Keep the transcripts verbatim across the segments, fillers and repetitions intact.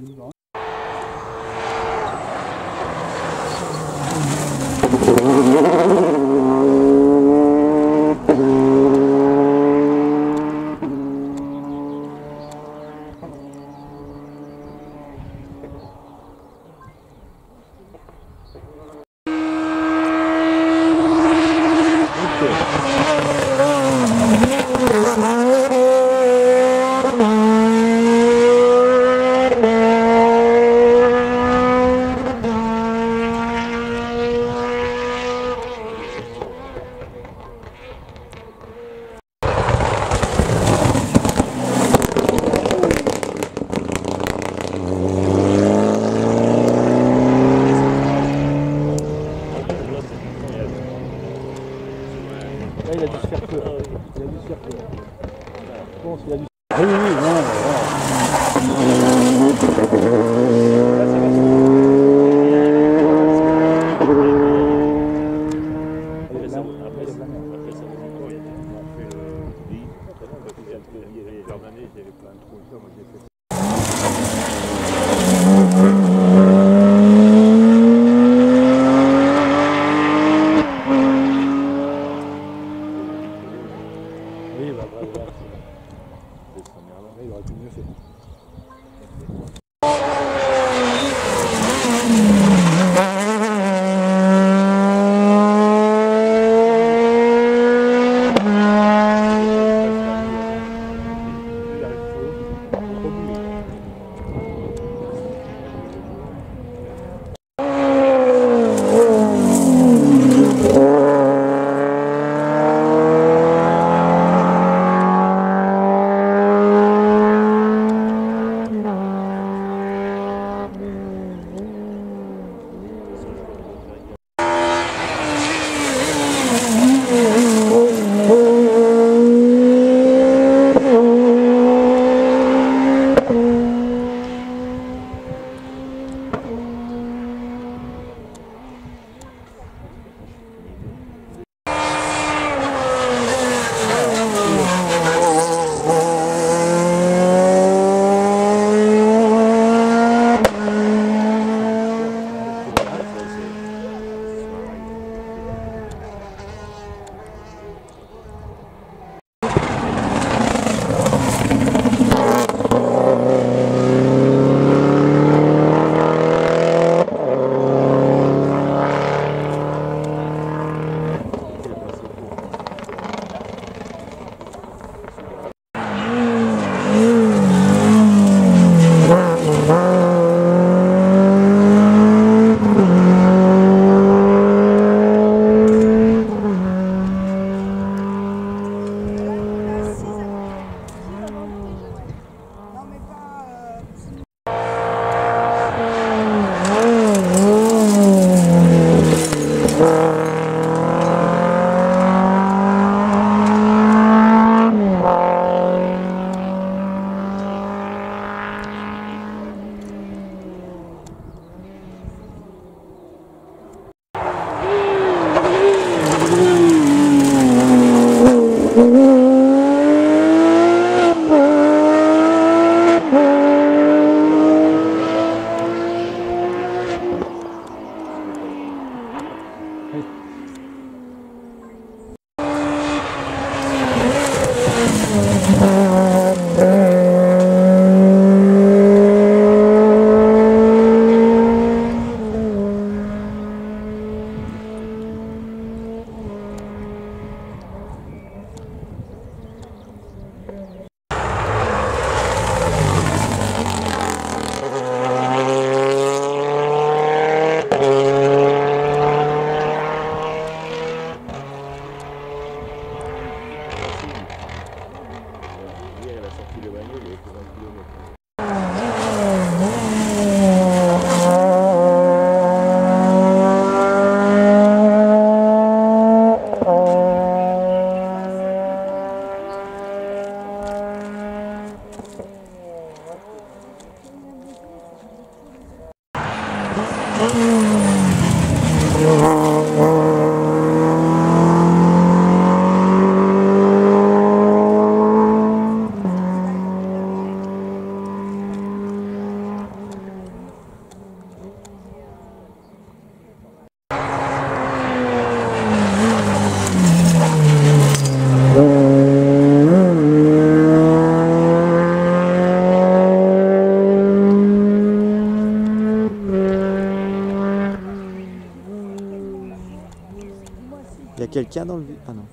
Là, il a dû se faire peur. Il a dû se faire peur. Je pense qu'il a dû se faire peur. Oui, oui, non, oui, bah, voilà, voilà. Il aurait pu mieux faire. a quelqu'un dans le... Ah non.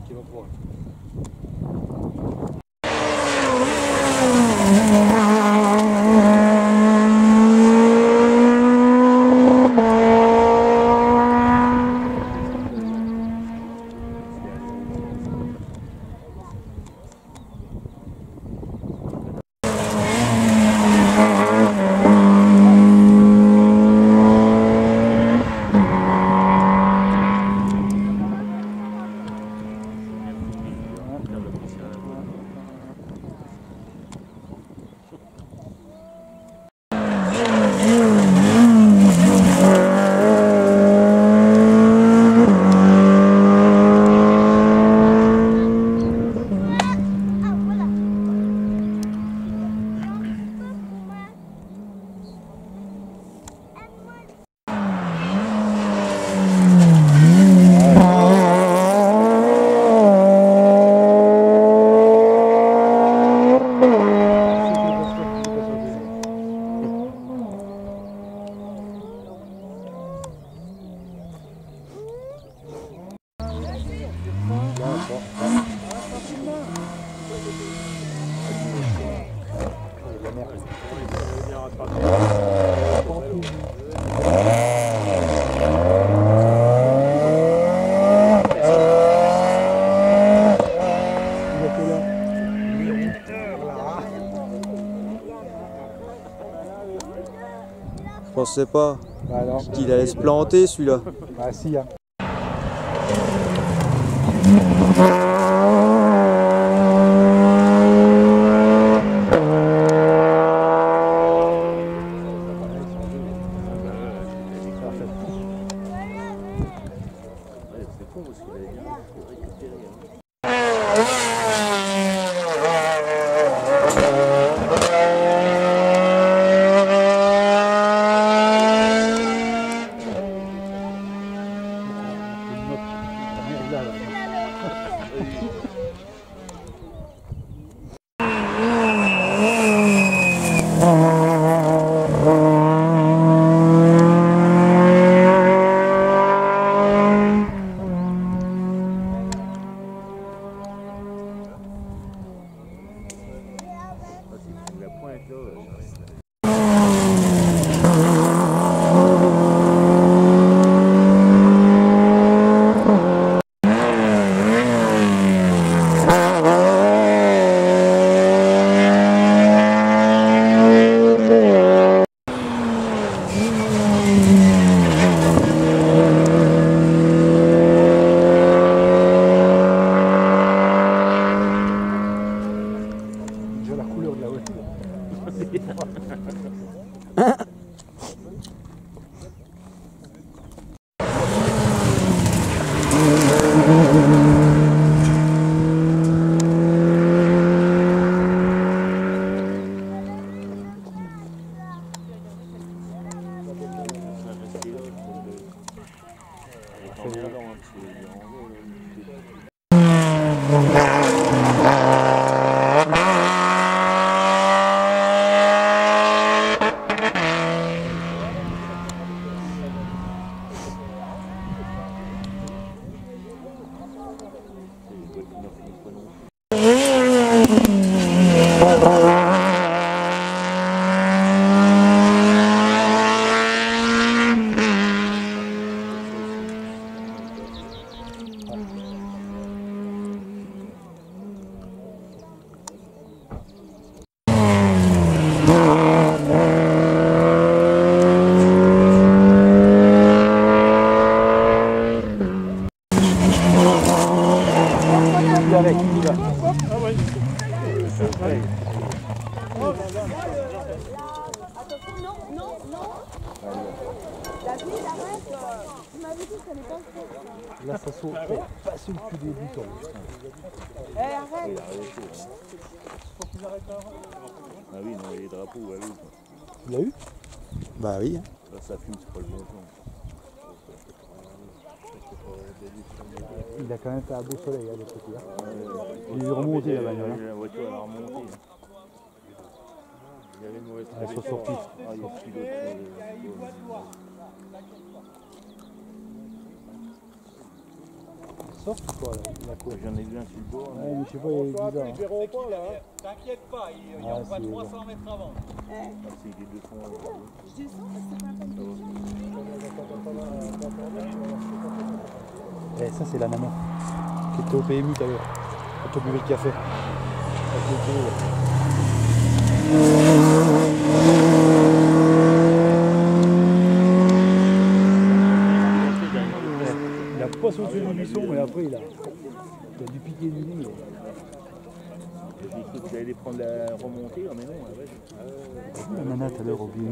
qui va pouvoir. Je pensais pas Bah qu'il allait se planter celui-là. Bah si, hein. C'est con parce qu'il avait bien récupéré. La pointe là, Déjà la couleur de la voiture. Avec, il y va. Ah ouais. Attention, non, non, non. La vie, il arrête. Tu m'avais dit que ça n'est pas fait. Là, ça saute pas sur le cul des boutons. Eh, arrête. Ah oui, non, les drapeaux, ah oui. Tu l'as eu? Bah oui. Ça, ça fume, c'est pas le bon temps. Il a quand même fait un beau soleil, hein, de ce côté-là. Il est remonté la bagnole. Hein. La voiture, elle a remonté. Il y avait une mauvaise Elles sont sorties. Ah, il y a plus d'autres. sorte ou quoi, la, la cour? J'en ai vu un sur le bord. Ouais, mais je sais pas, il est bizarre. Hein. T'inquiète pas, il y Ah, a au moins c'est trois cents mètres avant. Ah, c'est des deux fonds. Je descends parce que c'est pas la peine de descendre. Eh, ça c'est la nana qui était au P M U tout à l'heure, quand on buvait le café. Avec le thé, là. Il a pas sauté du buisson, mais après il a, il a dû piquer du nez. J'ai cru que j'allais prendre la remontée, mais non, la vache. La nana tout à l'heure au P M U.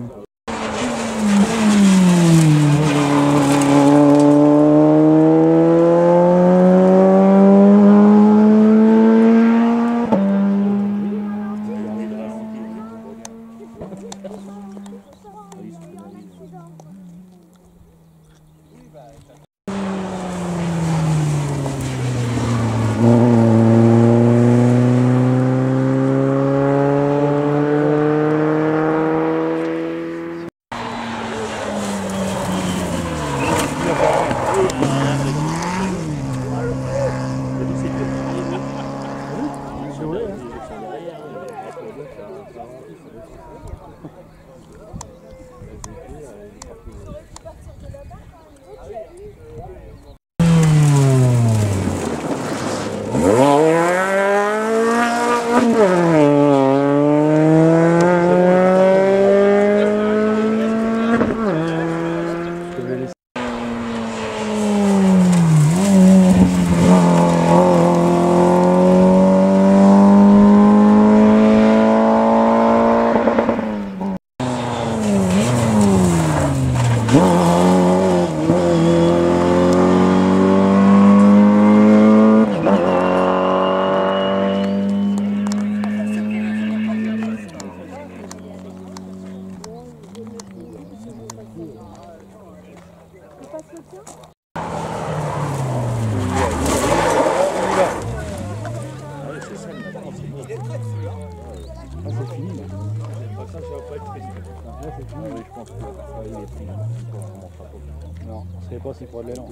Non, je ne savais pas s'il pourrait de l'élan.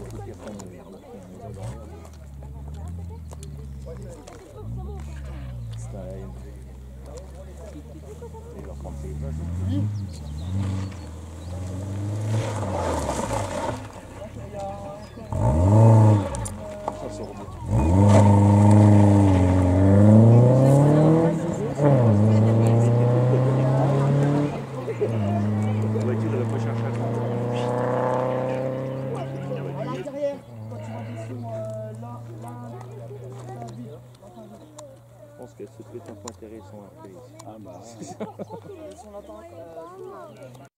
Je pense que c'est peut-être un peu intéressant après ici. Ah bah.